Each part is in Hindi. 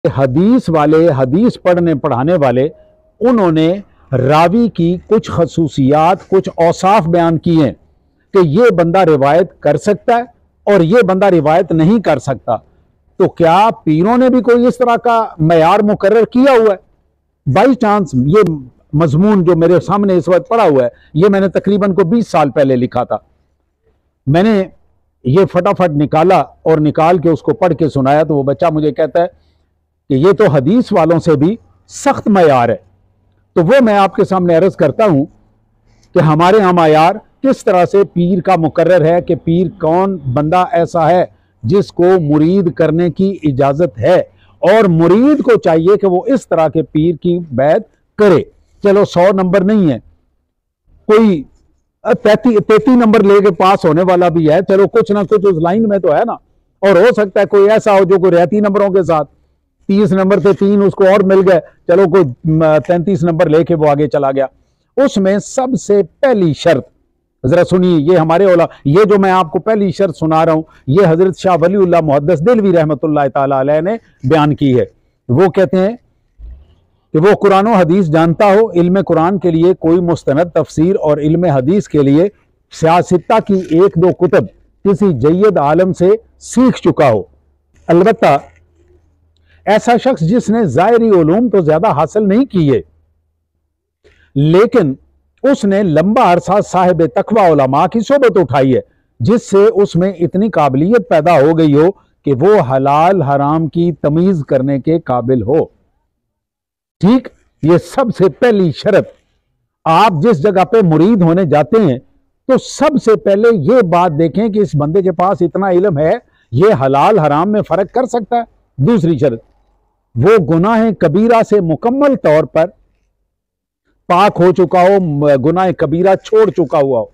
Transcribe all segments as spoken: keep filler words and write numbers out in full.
हदीस वाले, हदीस पढ़ने पढ़ाने वाले, उन्होंने रावी की कुछ खसूसियात, कुछ औसाफ बयान किए हैं कि ये बंदा रिवायत कर सकता है और ये बंदा रिवायत नहीं कर सकता। तो क्या पीरों ने भी कोई इस तरह का मयार मुकर्रर किया हुआ है? बाई चांस ये मजमून जो मेरे सामने इस वक्त पड़ा हुआ है, ये मैंने तकरीबन को बीस साल पहले लिखा था। मैंने ये फटाफट निकाला और निकाल के उसको पढ़ के सुनाया, तो वो बच्चा मुझे कहता है कि ये तो हदीस वालों से भी सख्त मयार है। तो वो मैं आपके सामने अर्ज करता हूं कि हमारे यहाँ मयार किस तरह से पीर का मुकर्रर है कि पीर कौन बंदा ऐसा है जिसको मुरीद करने की इजाजत है, और मुरीद को चाहिए कि वो इस तरह के पीर की बैत करे। चलो सौ नंबर नहीं है, कोई तैती तैतीस नंबर लेके पास होने वाला भी है, चलो कुछ ना कुछ उस लाइन में तो है ना। और हो सकता है कोई ऐसा हो जो कोई रहती नंबरों के साथ तीस नंबर से तीन उसको और मिल गए, चलो कोई तैंतीस नंबर लेके वो आगे चला गया। उसमें सबसे पहली शर्त जरा सुनिए, ये हमारे ओला, ये जो मैं आपको पहली शर्त सुना रहा हूं, ये हजरत शाह वलीउल्लाह मुहद्दिस देलवी रहमतुल्लाह ताला अलैह ने बयान की है। वो कहते हैं कि वो कुरान और हदीस जानता हो, इल्म कुरान के लिए कोई मुस्तनद तफसीर और इल्म हदीस के लिए सियासत्ता की एक दो कुतब किसी जय्यद आलम से सीख चुका हो। अलबत्ता ऐसा शख्स जिसने ज़ाहिरी उलूम तो ज्यादा हासिल नहीं किए, लेकिन उसने लंबा अरसा साहिब तकवा उलमा की सोबत उठाई है, जिससे उसमें इतनी काबिलियत पैदा हो गई हो कि वो हलाल हराम की तमीज करने के काबिल हो। ठीक, ये सबसे पहली शर्त। आप जिस जगह पे मुरीद होने जाते हैं तो सबसे पहले ये बात देखें कि इस बंदे के पास इतना इल्म है, ये हलाल हराम में फर्क कर सकता है। दूसरी शर्त, वो गुनाह कबीरा से मुकम्मल तौर पर पाक हो चुका हो, गुनाह कबीरा छोड़ चुका हुआ हो।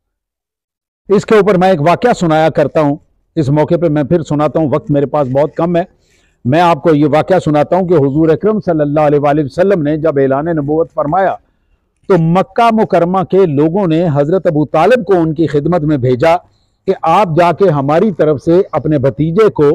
इसके ऊपर मैं एक वाकया सुनाया करता हूं, इस मौके पे मैं फिर सुनाता हूं, वक्त मेरे पास बहुत कम है। मैं आपको ये वाकया सुनाता हूं कि हुजूर अकरम सल्लल्लाहु अलैहि वसल्लम ने जब ऐलान नबूवत फरमाया तो मक्का मुकरमा के लोगों ने हजरत अबू तालिब को उनकी खिदमत में भेजा कि आप जाके हमारी तरफ से अपने भतीजे को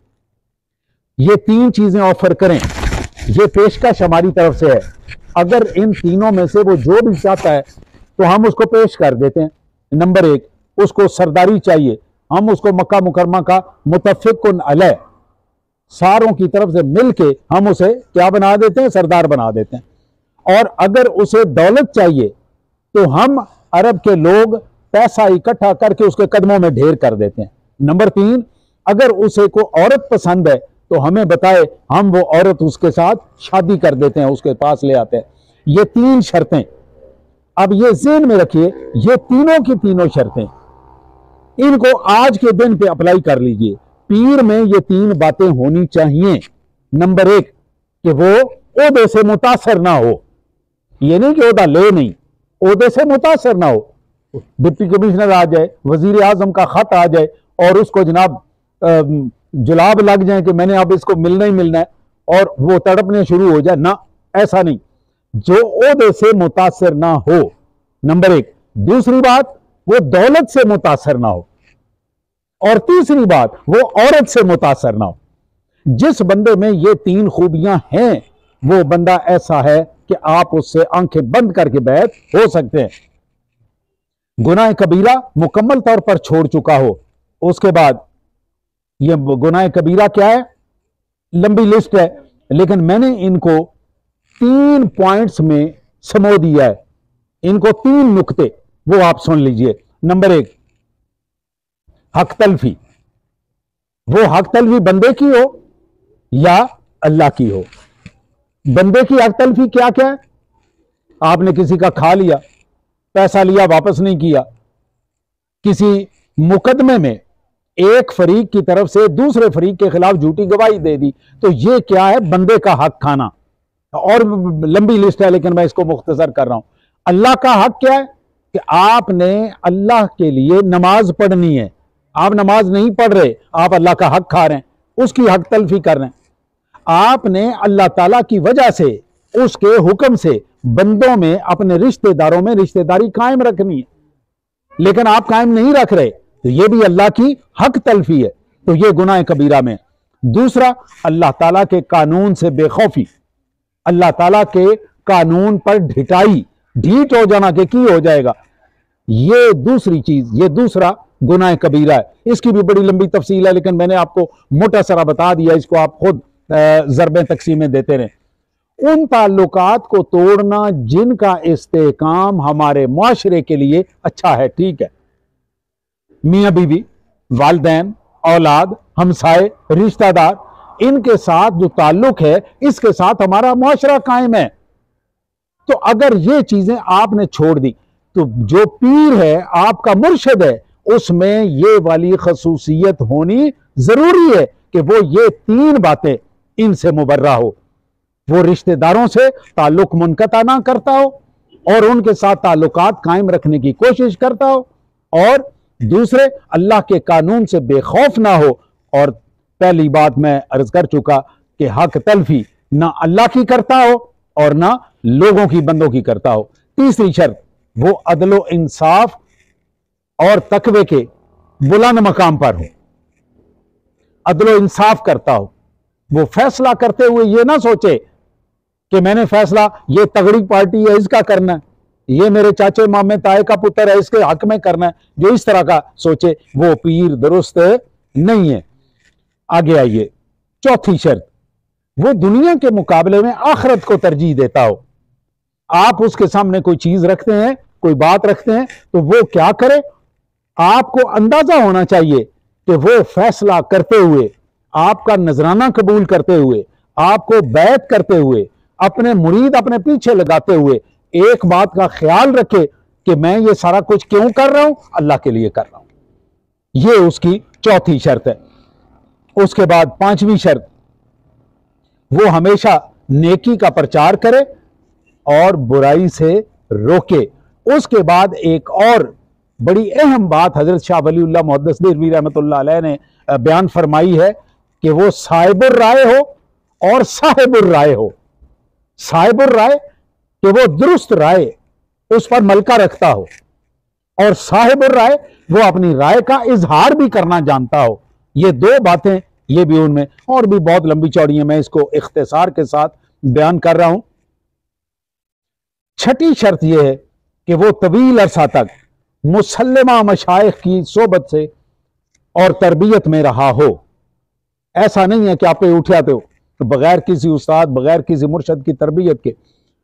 ये तीन चीजें ऑफर करें, ये पेशकश हमारी तरफ से है, अगर इन तीनों में से वो जो भी चाहता है तो हम उसको पेश कर देते हैं। नंबर एक, उसको सरदारी चाहिए, हम उसको मक्का मुकरमा का मुतफिकुन अलैह, सारों की तरफ से मिलके हम उसे क्या बना देते हैं, सरदार बना देते हैं। और अगर उसे दौलत चाहिए तो हम अरब के लोग पैसा इकट्ठा करके उसके कदमों में ढेर कर देते हैं। नंबर तीन, अगर उसे को औरत पसंद है तो हमें बताए, हम वो औरत उसके साथ शादी कर देते हैं, उसके पास ले आते हैं। ये तीन शर्तें, अब ये ज़हन में रखिए, ये तीनों की तीनों शर्तें, इनको आज के दिन पे अप्लाई कर लीजिए। पीर में ये तीन बातें होनी चाहिए। नंबर एक, कि वो ओहदे से मुतासर ना हो, ये नहीं कि ओहदा ले नहीं, ओहदे से मुतासर ना हो। डिप्टी कमिश्नर आ जाए, वजीर आजम का खत आ जाए और उसको जनाब जुलाब लग जाए कि मैंने अब इसको मिलना ही मिलना है, और वो तड़पने शुरू हो जाए, ना, ऐसा नहीं, जो ओहदे से मुतासर ना हो, नंबर एक। दूसरी बात, वो दौलत से मुतासर ना हो, और तीसरी बात, वो औरत से मुतासर ना हो। जिस बंदे में ये तीन खूबियां हैं, वो बंदा ऐसा है कि आप उससे आंखें बंद करके बैठ हो सकते हैं। गुनाह कबीरा मुकम्मल तौर पर छोड़ चुका हो। उसके बाद ये गुनाह कबीरा क्या है, लंबी लिस्ट है, लेकिन मैंने इनको तीन पॉइंट्स में समो दिया है। इनको तीन नुक्ते, वो आप सुन लीजिए। नंबर एक, हक तलफी। वो हक तलफी बंदे की हो या अल्लाह की हो। बंदे की हक तलफी क्या क्या है? आपने किसी का खा लिया, पैसा लिया, वापस नहीं किया, किसी मुकदमे में एक फरीक की तरफ से दूसरे फरीक के खिलाफ झूठी गवाही दे दी, तो ये क्या है, बंदे का हक खाना। और लंबी लिस्ट है लेकिन मैं इसको मुख्तसर कर रहा हूं। अल्लाह का हक क्या है कि आपने अल्लाह के लिए नमाज पढ़नी है, आप नमाज नहीं पढ़ रहे, आप अल्लाह का हक खा रहे हैं, उसकी हक तलफी कर रहे हैं। आपने अल्लाह ताला की वजह से, उसके हुक्म से बंदों में, अपने रिश्तेदारों में रिश्तेदारी कायम रखनी है, लेकिन आप कायम नहीं रख रहे, तो ये भी अल्लाह की हक तलफी है, तो ये गुनाह कबीरा में। दूसरा, अल्लाह ताला के कानून से बेखौफी, अल्लाह ताला के कानून पर ढिठाई, ढीठ हो जाना कि की हो जाएगा, ये दूसरी चीज, ये दूसरा गुनाह कबीरा है। इसकी भी बड़ी लंबी तफसील है, लेकिन मैंने आपको मोटा सरा बता दिया, इसको आप खुद ज़रबें तकसीमें देते रहें। उन ताल्लुकात को तोड़ना जिनका इस्तेकाम हमारे मुआशरे के लिए अच्छा है, ठीक है, मियाँ बीवी, वालिदैन, औलाद, हमसाए, रिश्तेदार, इनके साथ जो ताल्लुक है, इसके साथ हमारा मुआशरा कायम है। तो अगर ये चीजें आपने छोड़ दी, तो जो पीर है, आपका मुर्शिद है, उसमें ये वाली खसूसियत होनी जरूरी है कि वो ये तीन बातें इनसे मुबर्रा हो। वो रिश्तेदारों से ताल्लुक मुनक़ता ना करता हो और उनके साथ ताल्लुकात कायम रखने की कोशिश करता हो, और दूसरे, अल्लाह के कानून से बेखौफ ना हो। और पहली बात मैं अर्ज कर चुका कि हक तलफी ना अल्लाह की करता हो और ना लोगों की, बंदों की करता हो। तीसरी शर्त, वो अदलो इंसाफ और तकवे के बुलंद मकाम पर हो, अदलो इंसाफ करता हो। वो फैसला करते हुए ये ना सोचे कि मैंने फैसला, ये तगड़ी पार्टी है इसका करना है, ये मेरे चाचे मामे ताए का पुत्र है इसके हक में करना है, जो इस तरह का सोचे, वो पीर दुरुस्त नहीं है। आगे आइए, चौथी शर्त, वो दुनिया के मुकाबले में आखिरत को तरजीह देता हो। आप उसके सामने कोई चीज रखते हैं, कोई बात रखते हैं, तो वो क्या करे, आपको अंदाजा होना चाहिए कि वो फैसला करते हुए, आपका नजराना कबूल करते हुए, आपको बैत करते हुए, अपने मुरीद अपने पीछे लगाते हुए एक बात का ख्याल रखे कि मैं ये सारा कुछ क्यों कर रहा हूं, अल्लाह के लिए कर रहा हूं। ये उसकी चौथी शर्त है। उसके बाद पांचवी शर्त, वो हमेशा नेकी का प्रचार करे और बुराई से रोके। उसके बाद एक और बड़ी अहम बात हजरत शाह वलीउल्लाह मुहद्दिस देहलवी रहमतुल्लाह अलैह ने बयान फरमाई है कि वो साहिबुर राय हो और साहिबुर राय हो। साहिबुर राय कि वो दुरुस्त राय उस पर मलका रखता हो, और साहिबुर राय वो अपनी राय का इजहार भी करना जानता हो। ये दो बातें, ये भी उनमें, और भी बहुत लंबी चौड़ी है, मैं इसको इख्तिसार के साथ बयान कर रहा हूं। छठी शर्त यह है कि वो तवील अरसा तक मुसल्लमा मशाइख की सोबत से और तरबियत में रहा हो। ऐसा नहीं है कि आप पे उठ जाते हो तो बगैर किसी उस्ताद, बगैर किसी मुर्शद की तरबियत के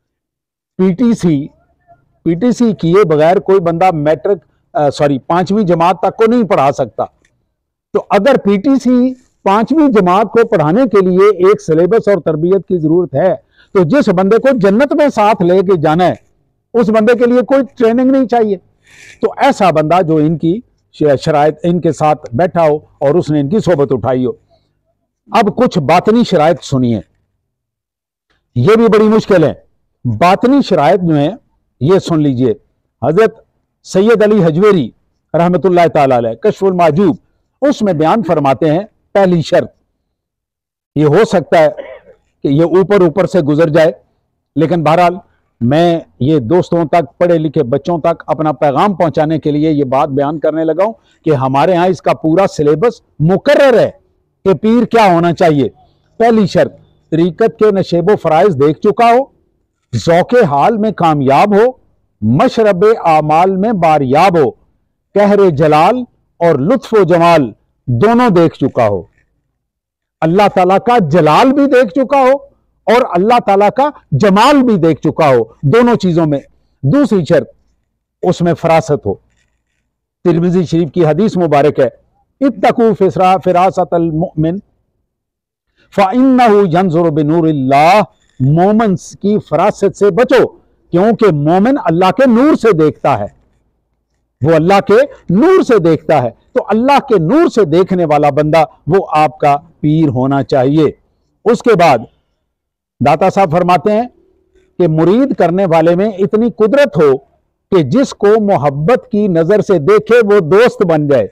पीटीसी पीटीसी किए बगैर कोई बंदा मैट्रिक सॉरी पांचवी जमात तक को नहीं पढ़ा सकता। तो अगर पीटीसी पांचवी जमात को पढ़ाने के लिए एक सिलेबस और तरबियत की जरूरत है, तो जिस बंदे को जन्नत में साथ लेके जाना है, उस बंदे के लिए कोई ट्रेनिंग नहीं चाहिए। तो ऐसा बंदा जो इनकी शराइत, इनके साथ बैठा हो और उसने इनकी सोबत उठाई हो। अब कुछ बातनी शराइत सुनिए, ये भी बड़ी मुश्किल है। बातनी शराइत में ये सुन लीजिए, हजरत सैयद अली हजवेरी रहमतुल्लाह ताला अलैह कश्फुल माजूब, उसमें बयान फरमाते हैं, पहली शर्त, ये हो सकता है कि ये ऊपर ऊपर से गुजर जाए, लेकिन बहरहाल मैं ये दोस्तों तक, पढ़े लिखे बच्चों तक अपना पैगाम पहुंचाने के लिए ये बात बयान करने लगा हूं कि हमारे यहाँ इसका पूरा सिलेबस मुकर्रर है कि पीर क्या होना चाहिए। पहली शर्त, तरीकत के नशेबो फराइज देख चुका हो, ज़ौक़े हाल में कामयाब हो, मशरबे आमाल में बारियाब हो, कहरे जलाल और लुत्फ़ो जमाल दोनों देख चुका हो, अल्लाह ताला का जलाल भी देख चुका हो और अल्लाह ताला का जमाल भी देख चुका हो, दोनों चीजों में। दूसरी शर्त, उसमें फरासत हो। तिरमिज़ी शरीफ की हदीस मुबारक है, इत्तकू फिसरा फिरासतल मुमिन फ़इन्नहु यंज़ुरु बिनूरिल्लाह, मोमिन की फरासत से बचो क्योंकि मोमिन अल्लाह के नूर से देखता है, वो अल्लाह के नूर से देखता है। तो अल्लाह के नूर से देखने वाला बंदा वो आपका पीर होना चाहिए। उसके बाद दाता साहब फरमाते हैं कि मुरीद करने वाले में इतनी कुदरत हो कि जिसको मोहब्बत की नजर से देखे वो दोस्त बन जाए,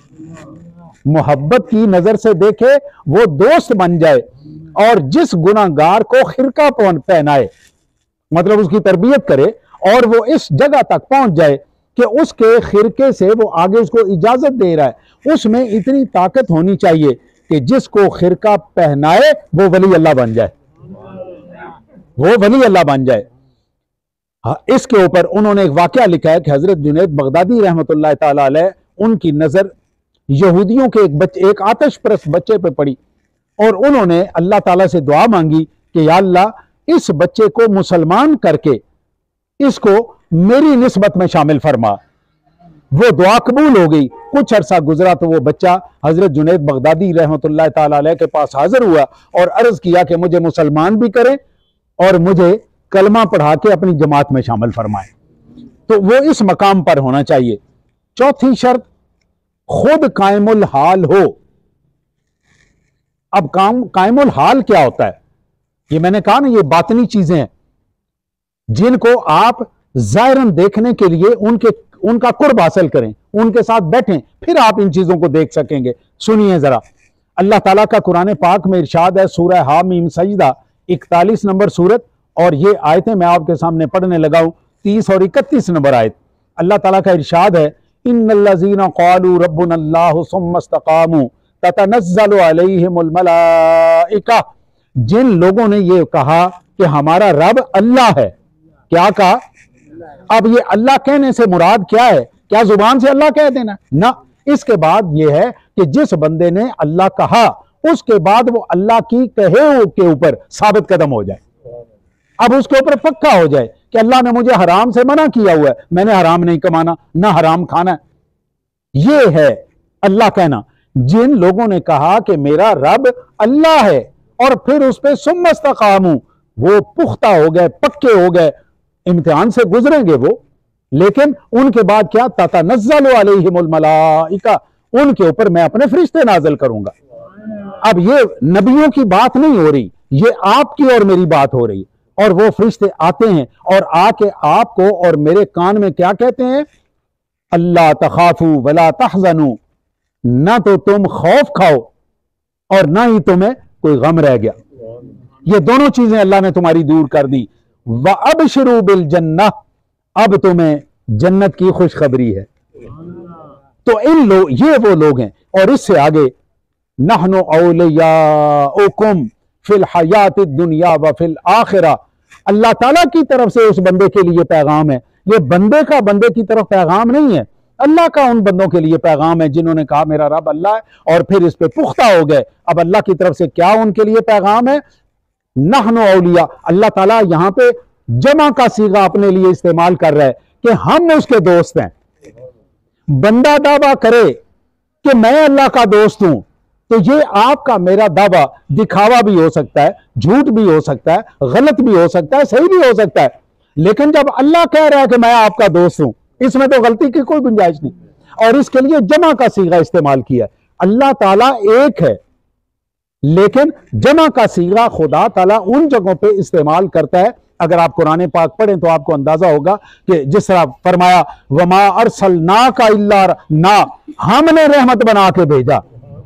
मोहब्बत की नजर से देखे वो दोस्त बन जाए, और जिस गुनाहगार को खिरका पहनाए, मतलब उसकी तरबियत करे और वो इस जगह तक पहुंच जाए कि उसके खिरके से वो आगे उसको इजाजत दे रहा है, उसमें इतनी ताकत होनी चाहिए कि जिसको खिरका पहनाए वो वली अल्लाह बन जाए, वो वली अल्लाह बन जाए। हाँ, इसके ऊपर उन्होंने एक वाकया लिखा है कि हजरत जुनैद बगदादी रहमतुल्लाह ताला अलैह, उनकी नजर यहूदियों के एक बच्चे, एक आतिश परस्त बच्चे पे पड़ी और उन्होंने अल्लाह ताला से दुआ मांगी कि या अल्लाह इस बच्चे को मुसलमान करके इसको मेरी निस्बत में शामिल फरमा। वो दुआ कबूल हो गई। कुछ अरसा गुजरा तो वो बच्चा हजरत जुनैद बगदादी रहमतुल्लाह ताला अलैह के पास हाजिर हुआ और अर्ज किया कि मुझे मुसलमान भी करें और मुझे कलमा पढ़ा के अपनी जमात में शामिल फरमाए। तो वो इस मकाम पर होना चाहिए। चौथी शर्त, खुद कायमुल हाल हो। अब काम कायमुल हाल क्या होता है? ये मैंने कहा ना, ये बातनी चीजें हैं जिनको आप जाहिरन देखने के लिए उनके उनका कुर्ब हासिल करें, उनके साथ बैठें, फिर आप इन चीजों को देख सकेंगे। सुनिए जरा, अल्लाह ताला का कुरान पाक में इरशाद है, सूरह हामीम सजदा इकतालीस नंबर सूरत, और ये आयतें मैं आपके सामने पढ़ने लगा हूं, तीस और इकतीस नंबर आयत। अल्लाह ताला का इरशाद है, इन्नल्लज़ीना क़ालू रब्बुनल्लाहु सुम्मा इस्तक़ामू ततनज़्ज़लु अलैहिमुल मलाइका। जिन लोगों ने ये कहा कि हमारा रब अल्लाह है, क्या कहा? अब ये अल्लाह कहने से मुराद क्या है? क्या जुबान से अल्लाह कह देना? ना, इसके बाद यह है कि जिस बंदे ने अल्लाह कहा उसके बाद वो अल्लाह की कहे के ऊपर साबित कदम हो जाए। अब उसके ऊपर पक्का हो जाए कि अल्लाह ने मुझे हराम से मना किया हुआ है, मैंने हराम नहीं कमाना, ना हराम खाना। ये है अल्लाह कहना। जिन लोगों ने कहा कि मेरा रब अल्लाह है और फिर उस पर सुम्मा इस्तक़ामू, वो पुख्ता हो गए, पक्के हो गए, इम्तिहान से गुजरेंगे वो, लेकिन उनके बाद क्या? ततनज़्ज़लु अलैहिमुल मलाइका, उनके ऊपर मैं अपने फरिश्ते नाज़िल करूंगा। अब ये नबियों की बात नहीं हो रही, ये आपकी और मेरी बात हो रही। और वो फरिश्ते आते हैं और आके आपको और मेरे कान में क्या कहते हैं? अल्ला तखाफू वला तहज़नू, ना तो तुम खौफ खाओ और ना ही तुम्हें कोई गम रह गया। ये दोनों चीजें अल्लाह ने तुम्हारी दूर कर दी। व अबशिरू बिल जन्नह, अब तुम्हें जन्नत की खुशखबरी है। तो इन लोग, ये वो लोग हैं। और इससे आगे, नहनु औलियाउकुम फिल हयातिद दुनिया व फिल आखिरा, अल्लाह ताला की तरफ से उस बंदे के लिए पैगाम है। ये बंदे का बंदे की तरफ पैगाम नहीं है, अल्लाह का उन बंदों के लिए पैगाम है जिन्होंने कहा मेरा रब अल्लाह है और फिर इस पे पुख्ता हो गए। अब अल्लाह की तरफ से क्या उनके लिए पैगाम है? नहनु औलिया, अल्लाह ताला यहां पे जमा का सीगा अपने लिए इस्तेमाल कर रहा है कि हम उसके दोस्त हैं। बंदा दावा करे कि मैं अल्लाह का दोस्त हूं, तो ये आपका मेरा दावा दिखावा भी हो सकता है, झूठ भी हो सकता है, गलत भी हो सकता है, सही भी हो सकता है। लेकिन जब अल्लाह कह रहा है कि मैं आपका दोस्त हूं, इसमें तो गलती की कोई गुंजाइश नहीं। और इसके लिए जमा का सीगा इस्तेमाल किया। अल्लाह ताला एक है, लेकिन जमा का सीगा खुदा ताला उन जगहों पे इस्तेमाल करता है। अगर आप कुरान पाक पढ़ें तो आपको अंदाजा होगा कि जिस तरह फरमाया, वमा अरसलनाका इल्ला ना, हमने रहमत बना के भेजा।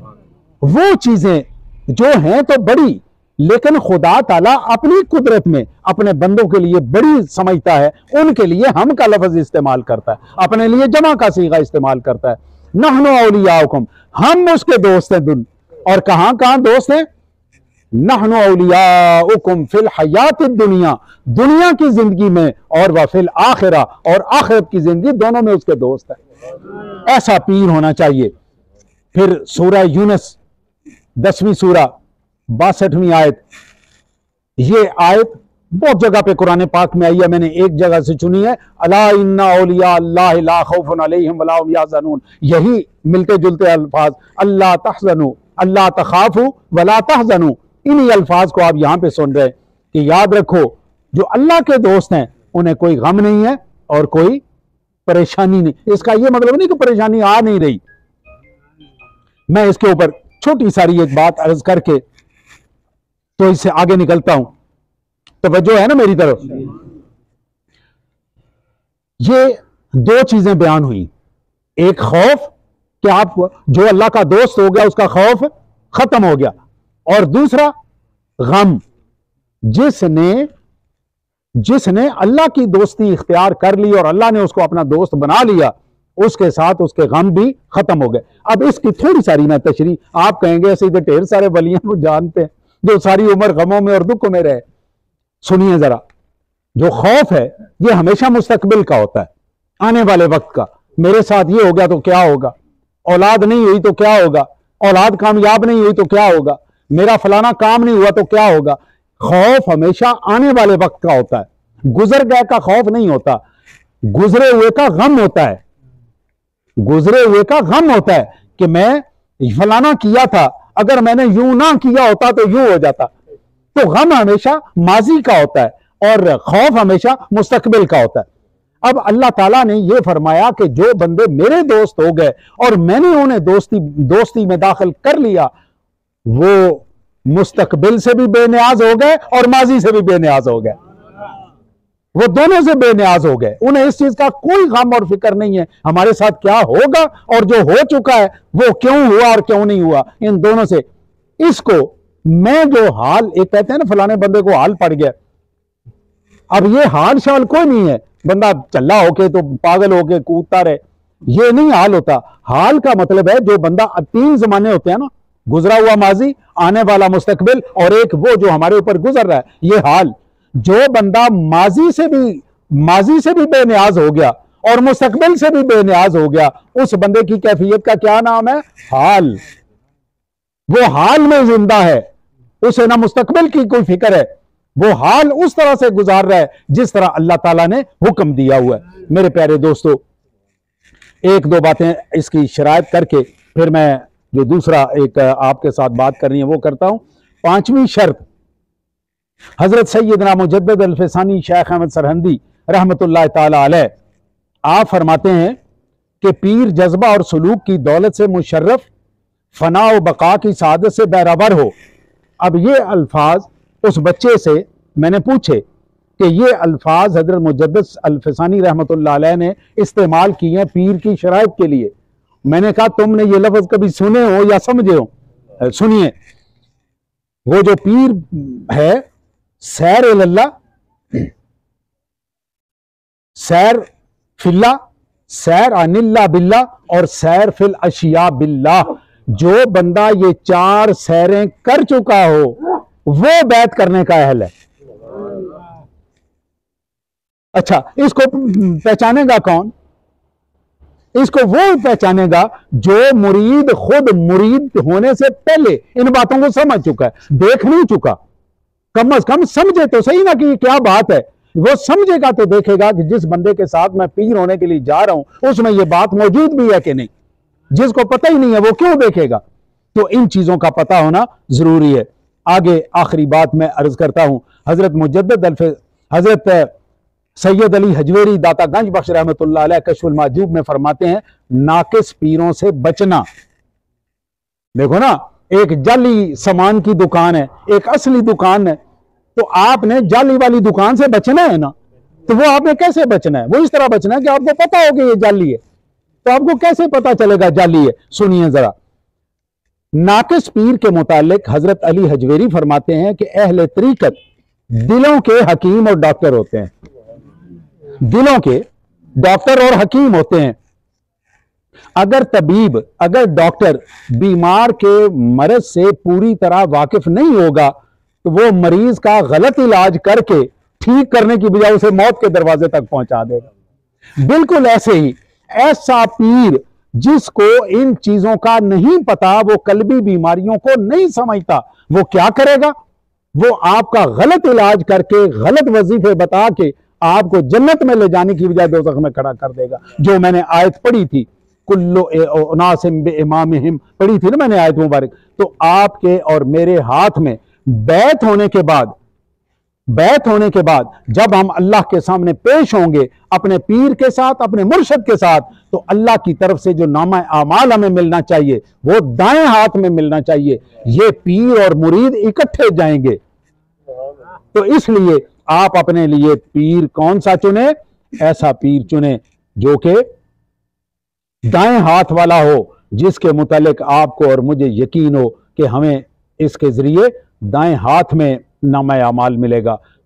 वो चीजें जो हैं तो बड़ी, लेकिन खुदा ताला अपनी कुदरत में अपने बंदों के लिए बड़ी समझता है, उनके लिए हम का लफ्ज इस्तेमाल करता है, अपने लिए जमा का सीगा इस्तेमाल करता है। नहनु औलियाउकुम, हम उसके दोस्त हैं। और कहां कहां दोस्त हैं? नहनु औलियाउकुम फिल हयातिद दुनिया, दुनिया की जिंदगी में, और व फिल आखिरा, और आखिरत की जिंदगी, दोनों में उसके दोस्त है। ऐसा पीर होना चाहिए। फिर सूरह यूनुस दसवीं सूरा बासठवीं आयत, ये आयत बहुत जगह पे कुरान पाक में आई है, मैंने एक जगह से चुनी है। अला इन्ना औलिया अल्लाह ला खौफुन अलैहिम वला हुम यहज़नून, यही मिलते जुलते अल्फाज। अल्लाह तहज़नू, अल्लाह तखाफू वला तहज़नू, इन्हीं अल्फाज को आप यहां पे सुन रहे हैं कि याद रखो, जो अल्लाह के दोस्त हैं उन्हें कोई गम नहीं है और कोई परेशानी नहीं। इसका यह मतलब नहीं कि परेशानी आ नहीं रही। मैं इसके ऊपर छोटी सारी एक बात अर्ज करके तो इससे आगे निकलता हूं। तो वह जो है ना मेरी तरफ, ये दो चीजें बयान हुई। एक खौफ कि आप जो अल्लाह का दोस्त हो गया उसका खौफ खत्म हो गया, और दूसरा गम, जिसने जिसने अल्लाह की दोस्ती इख्तियार कर ली और अल्लाह ने उसको अपना दोस्त बना लिया, उसके साथ उसके गम भी खत्म हो गए। अब इसकी थोड़ी सारी मैं तशरी, आप कहेंगे ऐसे तो ढेर सारे वलियों को जानते हैं जो सारी उम्र गमों में और दुखों में रहे। सुनिए जरा, जो खौफ है ये हमेशा मुस्तकबिल का होता है, आने वाले वक्त का। मेरे साथ ये हो गया तो क्या होगा, औलाद नहीं हुई तो क्या होगा, औलाद कामयाब नहीं हुई तो क्या होगा, मेरा फलाना काम नहीं हुआ तो क्या होगा। खौफ हमेशा आने वाले वक्त का होता है, गुजर गए का खौफ नहीं होता, गुजरे हुए का गम होता है। गुजरे हुए का गम होता है कि मैं फलाना किया था, अगर मैंने यूं ना किया होता तो यूं हो जाता। तो गम हमेशा माजी का होता है और खौफ हमेशा मुस्तकबिल का होता है। अब अल्लाह ताला ने यह फरमाया कि जो बंदे मेरे दोस्त हो गए और मैंने उन्हें दोस्ती दोस्ती में दाखिल कर लिया, वो मुस्तकबिल से भी बेनियाज हो गए और माजी से भी बेनियाज हो गए। वो दोनों से बेनियाज हो गए, उन्हें इस चीज का कोई गम और फिक्र नहीं है हमारे साथ क्या होगा और जो हो चुका है वो क्यों हुआ और क्यों नहीं हुआ, इन दोनों से। इसको मैं जो हाल, एक कहते हैं ना फलाने बंदे को हाल पड़ गया, अब ये हाल शाल कोई नहीं है, बंदा चल्ला होके तो पागल होके कूदता रहे, ये नहीं हाल होता। हाल का मतलब है जो बंदा, तीन जमाने होते हैं ना, गुजरा हुआ माजी, आने वाला मुस्तकबिल और एक वो जो हमारे ऊपर गुजर रहा है, ये हाल। जो बंदा माजी से भी माजी से भी बेनियाज हो गया और मुस्तकबिल से भी बेनियाज हो गया, उस बंदे की कैफियत का क्या नाम है? हाल। वो हाल में जिंदा है, उसे ना मुस्तकबिल की कोई फिक्र है, वो हाल उस तरह से गुजार रहा है जिस तरह अल्लाह ताला ने हुक्म दिया हुआ है। मेरे प्यारे दोस्तों, एक दो बातें इसकी शरायत करके फिर मैं जो दूसरा एक आपके साथ बात करनी है वो करता हूं। पांचवी शर्त, हजरत सैयदना मुजद्दिद अल-फ़सानी शेख अहमद सरहंदी रहमतुल्लाह ताला अलैह, आप फरमाते हैं कि पीर जज्बा और सलूक की दौलत से मुशर्रफ, फना व बका की सादत से बैराबर हो। अब ये अल्फाज उस बच्चे से मैंने पूछे कि ये अल्फाज हजरत मुजद्दिद अल-फ़सानी रहमतुल्लाह अलैह ने इस्तेमाल किए हैं पीर की शराइत के लिए। मैंने कहा तुमने ये लफ्ज कभी सुने हो या समझे हो? सुनिए, वो जो पीर है, सैर अल्लाह, सैर फिल्ला, सैर अनिल्ला बिल्ला और सैर फिल अशिया बिल्ला। जो बंदा ये चार सैरें कर चुका हो वो बैत करने का अहल है। अच्छा, इसको पहचानेगा कौन? इसको वो पहचानेगा जो मुरीद खुद मुरीद होने से पहले इन बातों को समझ चुका है, देख नहीं चुका, कम अज कम समझे तो सही ना कि ये क्या बात है। वो समझेगा तो देखेगा कि जिस बंदे के साथ मैं पीर होने के लिए जा रहा हूं उसमें ये बात मौजूद भी है कि नहीं। जिसको पता ही नहीं है वो क्यों देखेगा? तो इन चीजों का पता होना जरूरी है। आगे आखिरी बात मैं अर्ज करता हूं, हजरत मुजद्दिद अल्फ हजरत सैयद अली हजवेरी दाता गंज बख्श रहमतुल्लाह अलैह कश्फुल माजूब में फरमाते हैं, नाकिस पीरों से बचना। देखो ना, एक जाली सामान की दुकान है, एक असली दुकान है, तो आपने जाली वाली दुकान से बचना है ना। तो वो आपने कैसे बचना है? वो इस तरह बचना है कि आपको पता हो कि ये जाली है। तो आपको कैसे पता चलेगा जाली है? सुनिए जरा, नाकिस पीर के मुतालिक हजरत अली हजवेरी फरमाते हैं कि अहले तरीकत दिलों के हकीम और डॉक्टर होते हैं। दिलों के डॉक्टर और हकीम होते हैं। अगर तबीब, अगर डॉक्टर बीमार के मर्ज से पूरी तरह वाकिफ नहीं होगा तो वो मरीज का गलत इलाज करके ठीक करने की बजाय उसे मौत के दरवाजे तक पहुंचा देगा। बिल्कुल ऐसे ही ऐसा पीर जिसको इन चीजों का नहीं पता, वो कल्बी बीमारियों को नहीं समझता, वो क्या करेगा? वो आपका गलत इलाज करके, गलत वजीफे बता के आपको जन्नत में ले जाने की बजाय दोज़ख में खड़ा कर देगा। जो मैंने आयत पढ़ी थी, कुल्लु उनासिम बिइमामिहिम, पढ़ी थी ना मैंने आयत मुबारक। तो आपके और मेरे हाथ में बैत होने के बाद, बैत होने के बाद जब हम अल्लाह के सामने पेश होंगे अपने पीर के साथ, अपने मुर्शद के साथ, तो अल्लाह की तरफ से जो नामा आमाल हमें मिलना चाहिए वो दाएं हाथ में मिलना चाहिए। ये पीर और मुरीद इकट्ठे जाएंगे। तो इसलिए आप अपने लिए पीर कौन सा चुने? ऐसा पीर चुने जो कि दाएं हाथ वाला हो, जिसके मुतालिक आपको और मुझे यकीन हो कि हमें इसके जरिए दाएं हाथ में नामा अमाल मिलेगा।